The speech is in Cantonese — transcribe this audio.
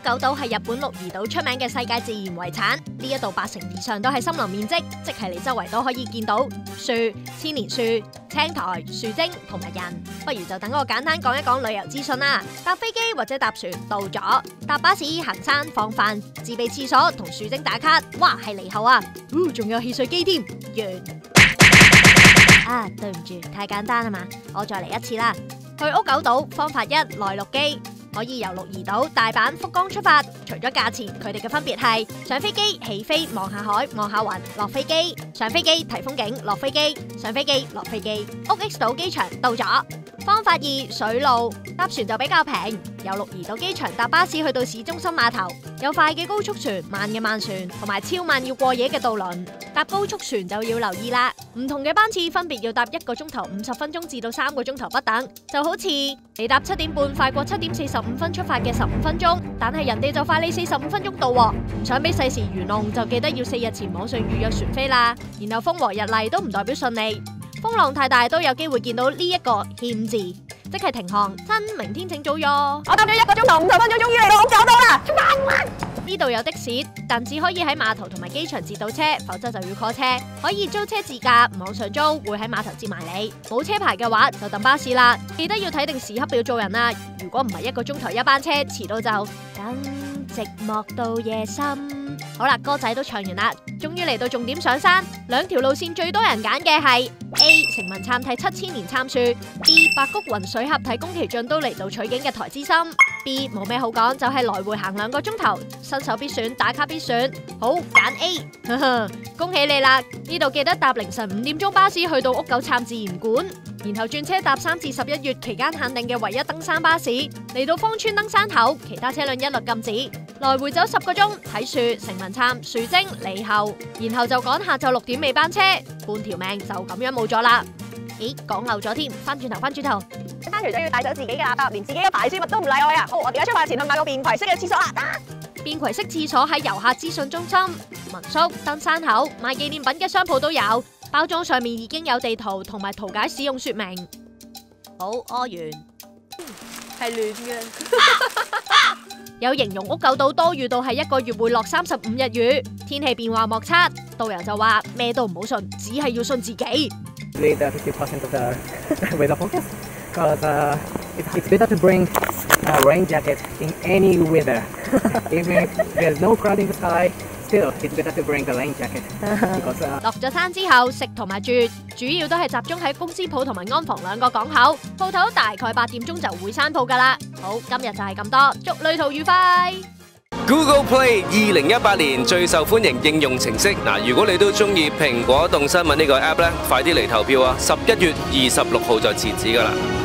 久島係日本鹿兒島出名嘅世界自然遺產，呢一度80%以上都係森林面積，即係你周圍都可以見到樹、千年樹、青苔、樹精同埋人。不如就等我簡單講一講旅遊資訊啦。搭飛機或者搭船到咗，搭巴士行山放飯，自備廁所同樹精打卡，哇係離後啊！仲有汽水機添，完。啊，對唔住，太簡單啊嘛，我再嚟一次啦。去屋久島方法一，內陸機。可以由鹿兒島、大阪、福岡出發，除咗價錢，佢哋嘅分別係上飛機起飛望下海望下雲，落飛機上飛機睇風景，落飛機上飛機落飛機。屋 X 島機場到咗。方法二，水路，搭船就比較平，由鹿兒島機場搭巴士去到市中心碼頭，有快嘅高速船、慢嘅慢船，同埋超慢要過夜嘅渡輪。搭高速船就要留意啦，唔同嘅班次分別要搭1個鐘頭50分鐘至到3個鐘頭不等。就好似你搭7點半快過7點45分出發嘅15分鐘，但係人哋就快你45分鐘到喎。唔想俾世事愚弄，就記得要4日前網上預約船飛啦。然後風和日麗都唔代表順利。風浪太大都有機會見到呢一個欠字，即係停航，真明天請早約。我搭咗1個鐘頭50分鐘，終於嚟到屋久島啦！呢度有的士，但只可以喺碼頭同埋機場截到車，否則就要 call 車。可以租車自駕，網上租會喺碼頭接埋你。冇車牌嘅話就等巴士啦，記得要睇定時刻表做人啦。如果唔係1個鐘頭一班車，遲到就等寂寞到夜深。好啦，歌仔都唱完啦，終於嚟到重點上山。2條路線最多人揀嘅係 A 成文杉睇7000年杉樹 ，B 白谷雲水峽睇宮崎駿都嚟到取景嘅台之森 ，B 冇咩好講，就係來回行2個鐘頭，新手必選，打卡必選。好，揀 A， 呵呵，恭喜你啦！呢度記得搭凌晨5點鐘巴士去到屋久杉自然館，然後轉車搭3至11月期間限定嘅唯一登山巴士，嚟到芳村登山口，其他車輛一律禁止。來回走10個鐘，睇樹、成文杉、樹精、離後，然後就趕下晝6點尾班車，半條命就咁樣冇咗啦。咦，講漏咗添，翻轉頭。 山除咗要帶走自己嘅垃圾，連自己嘅排泄物都唔例外啊！好，我哋而家出發前去買個便攜式嘅廁所啦。 便攜式廁所喺遊客資訊中心、民宿、登山口、賣紀念品嘅商鋪都有，包裝上面已經有地圖同埋圖解使用說明。好，屙完係亂嘅。 有形容屋久島多雨到係1個月會落35日雨，天氣變化莫測。導遊就話咩都唔好信，只係要信自己。 Read 50% of the weather forecast, because it's better to bring a rain jacket in any weather. Even if there's no cloud in the sky, still it's better to bring the rain jacket. Because 落咗山之後食同埋住，主要都係集中喺公司鋪同埋安防2個港口，鋪頭大概8點鐘就會閂鋪噶啦。好，今日就係咁多，祝旅途愉快。 Google Play 2018年最受歡迎應用程式。嗱，如果你都中意蘋果動新聞呢個 app 咧，快啲嚟投票啊！11月26號就截止噶啦。